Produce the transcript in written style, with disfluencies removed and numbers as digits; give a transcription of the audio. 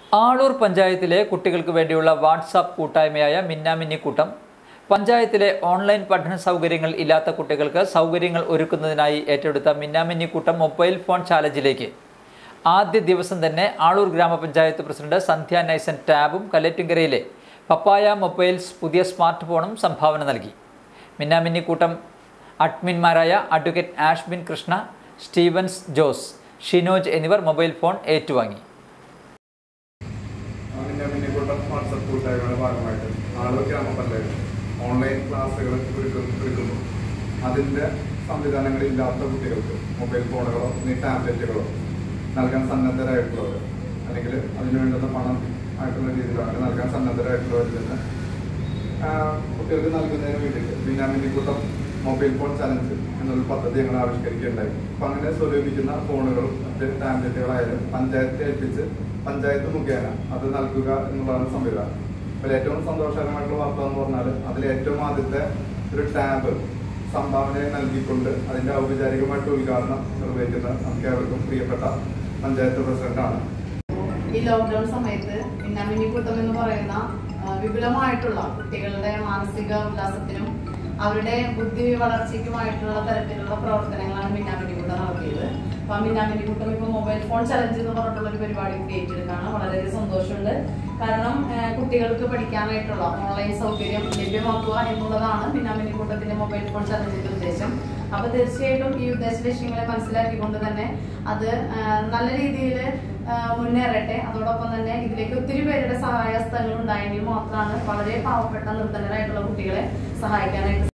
ആളൂർ പഞ്ചായത്തിലെ കുട്ടികൾക്ക് വേണ്ടിയുള്ള വാട്സാപ്പ് കൂട്ടായ്മയായ മിന്നാമിന്നിക്കൂട്ടം പഞ്ചായത്തിലെ ഓൺലൈൻ പഠന സൗകര്യങ്ങൾ ഇല്ലാത്ത കുട്ടികൾക്ക് സൗകര്യങ്ങൾ ഒരുക്കുന്നതിനായി ഏറ്റെടുത്ത മിന്നാമിന്നിക്കൂട്ടം മൊബൈൽ ഫോൺ ചാലഞ്ചിലേക്ക് ആദ്യ ദിവസം തന്നെ ആളൂർ ഗ്രാമപഞ്ചായത്ത് പ്രസിഡന്റ് സന്ധ്യ നൈസൻ ടാബും കല്ലേറ്റുങ്കരയിലെ പപ്പായ മൊബൈൽസ് പുതിയ സ്മാർട്ട് ഫോണും സംഭാവന നൽകി. മിന്നാമിന്നിക്കൂട്ടം അഡ്മിന്മാരായ അഡ്വക്കേറ്റ് ആഷ്ബിൻ കൃഷ്ണ, സ്റ്റീവൻസ് ജോസ്, ഷിനോജ് എന്നിവർ മൊബൈൽ ഫോൺ ഏറ്റുവാങ്ങി. വാട്സപ്പ് കൂട്ടായ്മയുടെ ഭാഗമായിട്ട് ആളൂർ ഗ്രാമപഞ്ചായത്ത് ഓൺലൈൻ ക്ലാസ്സുകൾ ഒരുക്കുന്നു. അതിൻ്റെ സംവിധാനങ്ങളില്ലാത്ത കുട്ടികൾക്ക് മൊബൈൽ ഫോണുകളോ ടാബ്ലറ്റുകളോ നൽകാൻ സന്നദ്ധരായിട്ടുള്ളവർ, അല്ലെങ്കിൽ അതിന് വേണ്ടുന്ന പണം ആയിട്ടുള്ള രീതിയിലാണ് നൽകാൻ സന്നദ്ധരായിട്ടുള്ളവരിൽ നിന്ന് കുട്ടികൾക്ക് നൽകുന്നതിന് വേണ്ടിയിട്ട് മിന്നാമിന്നിക്കൂട്ടം മൊബൈൽ ഫോൺ ചലഞ്ച് എന്നൊരു പദ്ധതി ഞങ്ങൾ ആവിഷ്കരിക്കുകയുണ്ടായി. അപ്പം അങ്ങനെ സ്വരൂപിക്കുന്ന ഫോണുകളും മറ്റ് ടാബ്ലറ്റുകളായാലും പഞ്ചായത്തെ ഏൽപ്പിച്ച് പഞ്ചായത്ത് മുഖേന അത് നൽകുക എന്നുള്ളതാണ് സംവിധാനം. അപ്പോൾ ഏറ്റവും സന്തോഷകരമായിട്ടുള്ള വാർത്ത എന്ന് പറഞ്ഞാൽ അതിലേറ്റവും ആദ്യത്തെ ഒരു ടാബ് സംഭാവനയെ നൽകിക്കൊണ്ട് അതിൻ്റെ ഔപചാരികമായിട്ട് ഉദ്ഘാടനം നിർവഹിക്കുന്നത് നമുക്ക് ഏവർക്കും പ്രിയപ്പെട്ട പഞ്ചായത്ത് പ്രസിഡന്റാണ്. ഈ ലോക്ക്ഡൌൺ സമയത്ത് മിന്നാമിന്നിക്കൂട്ടം എന്ന് പറയുന്ന വിപുലമായിട്ടുള്ള കുട്ടികളുടെ മാനസിക ഉല്ലാസത്തിനും അവരുടെ ബുദ്ധി വളർച്ചയ്ക്കുമായിട്ടുള്ള തരത്തിലുള്ള പ്രവർത്തനങ്ങളാണ് മിന്നാമിന്നിക്കൂട്ടം നടത്തിയത്. അപ്പൊ ആ മിന്നാമിന്നിക്കൂട്ടം ഇപ്പൊ മൊബൈൽ ഫോൺ ചലഞ്ച് എന്ന് പറഞ്ഞിട്ടുള്ള ഒരു പരിപാടി കൂടി ഏറ്റെടുക്കാണ്. വളരെയധികം സന്തോഷമുണ്ട്. കാരണം കുട്ടികൾക്ക് പഠിക്കാനായിട്ടുള്ള ഓൺലൈൻ സൗകര്യം ലഭ്യമാക്കുക എന്നുള്ളതാണ് മിന്നാമിന്നിക്കൂട്ടത്തിന്റെ മൊബൈൽ ഫോൺ ചലഞ്ചിന്റെ ഉദ്ദേശം. അപ്പൊ തീർച്ചയായിട്ടും ഈ ഉദ്ദേശ ലക്ഷ്യങ്ങളെ മനസ്സിലാക്കിക്കൊണ്ട് തന്നെ അത് നല്ല രീതിയിൽ മുന്നേറട്ടെ. അതോടൊപ്പം തന്നെ ഇതിലേക്ക് ഒത്തിരി പേരുടെ സഹായഹസ്തങ്ങൾ ഉണ്ടായെങ്കിൽ മാത്രമാണ് വളരെ പാവപ്പെട്ട നിർധനരായിട്ടുള്ള കുട്ടികളെ സഹായിക്കാനായിട്ട്